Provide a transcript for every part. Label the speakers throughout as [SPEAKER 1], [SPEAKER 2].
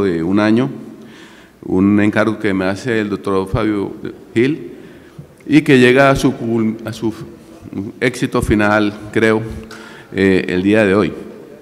[SPEAKER 1] de un año, un encargo que me hace el doctor Fabio Gil y que llega a su éxito final, el día de hoy.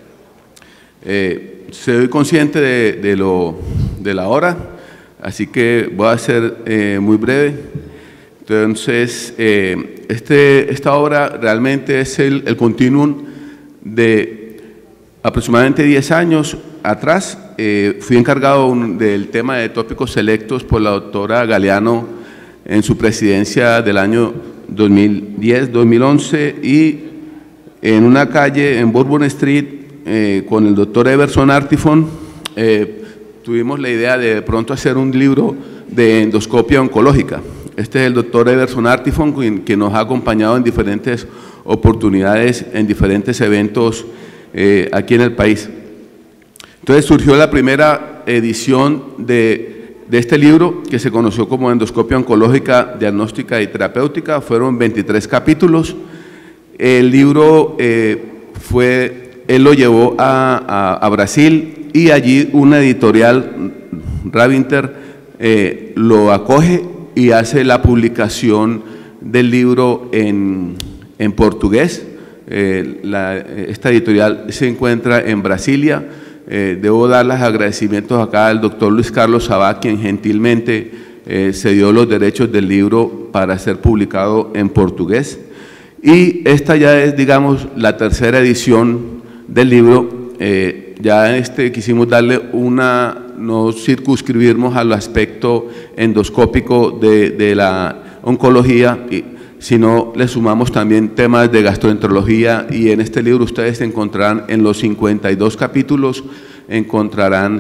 [SPEAKER 1] Soy consciente de la hora, así que voy a ser muy breve. Entonces, esta obra realmente es el continuum de aproximadamente 10 años atrás. Fui encargado del tema de tópicos selectos por la doctora Galeano en su presidencia del año 2010-2011 y en una calle en Bourbon Street con el doctor Everson Artifon tuvimos la idea de pronto hacer un libro de endoscopia oncológica. Este es el doctor Everson Artifon, que nos ha acompañado en diferentes oportunidades, en diferentes eventos aquí en el país. Entonces surgió la primera edición de este libro, que se conoció como Endoscopia Oncológica, Diagnóstica y Terapéutica. Fueron 23 capítulos. El libro él lo llevó a Brasil y allí una editorial, Ravinter, lo acoge y hace la publicación del libro en portugués. Esta editorial se encuentra en Brasilia. Debo dar los agradecimientos acá al doctor Luis Carlos Sabá, quien gentilmente se dio los derechos del libro para ser publicado en portugués. Y esta ya es, digamos, la tercera edición del libro. Ya quisimos darle no circunscribirnos al aspecto endoscópico de la oncología, sino le sumamos también temas de gastroenterología, y en este libro ustedes encontrarán en los 52 capítulos, encontrarán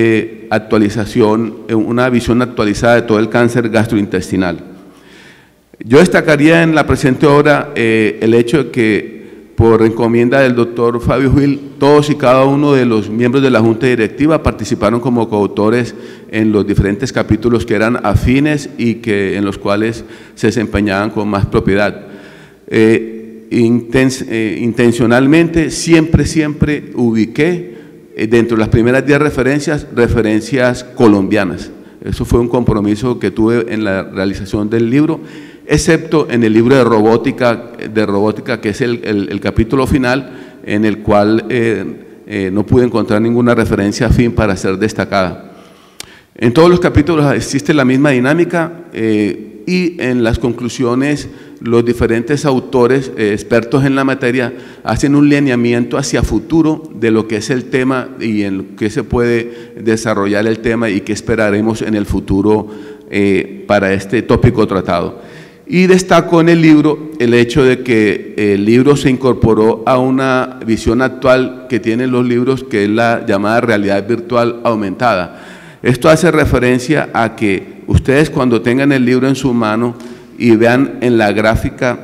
[SPEAKER 1] una visión actualizada de todo el cáncer gastrointestinal. Yo destacaría en la presente obra el hecho de que, por encomienda del doctor Fabio Gil, todos y cada uno de los miembros de la Junta Directiva participaron como coautores en los diferentes capítulos que eran afines y en los cuales se desempeñaban con más propiedad. Intencionalmente siempre ubiqué dentro de las primeras 10 referencias colombianas. Eso fue un compromiso que tuve en la realización del libro, excepto en el libro de robótica, que es el capítulo final, en el cual no pude encontrar ninguna referencia afín para ser destacada. En todos los capítulos existe la misma dinámica y en las conclusiones los diferentes autores expertos en la materia hacen un lineamiento hacia futuro de lo que es el tema y en qué se puede desarrollar el tema y qué esperaremos en el futuro para este tópico tratado. Y destaco en el libro el hecho de que el libro se incorporó a una visión actual que tienen los libros, que es la llamada realidad virtual aumentada. Esto hace referencia a que ustedes, cuando tengan el libro en su mano y vean en la gráfica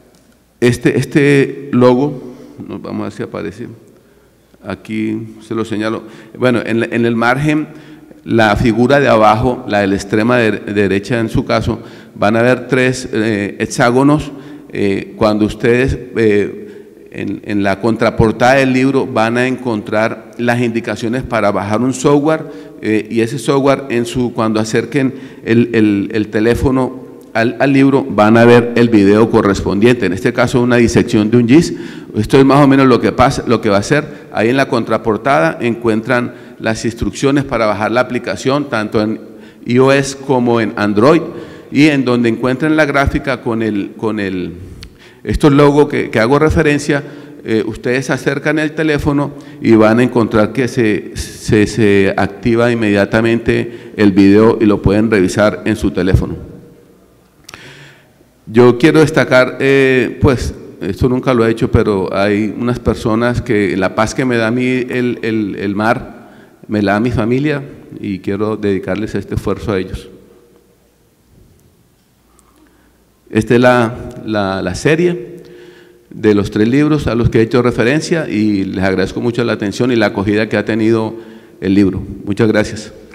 [SPEAKER 1] este logo, vamos a ver si aparece, aquí se lo señalo, bueno, en el margen, la figura de abajo, la de la extrema derecha en su caso, van a ver 3 hexágonos. Cuando ustedes en la contraportada del libro van a encontrar las indicaciones para bajar un software, y ese software cuando acerquen el teléfono al libro van a ver el video correspondiente, en este caso una disección de un GIS. Esto es más o menos lo que va a hacer. Ahí en la contraportada encuentran las instrucciones para bajar la aplicación, tanto en iOS como en Android, y en donde encuentran la gráfica con estos logos que hago referencia, ustedes acercan el teléfono y van a encontrar que se activa inmediatamente el video y lo pueden revisar en su teléfono. Yo quiero destacar, pues, esto nunca lo he hecho, pero hay unas personas que la paz que me da a mí el mar, me la da mi familia, y quiero dedicarles este esfuerzo a ellos. Esta es la serie de los 3 libros a los que he hecho referencia, y les agradezco mucho la atención y la acogida que ha tenido el libro. Muchas gracias.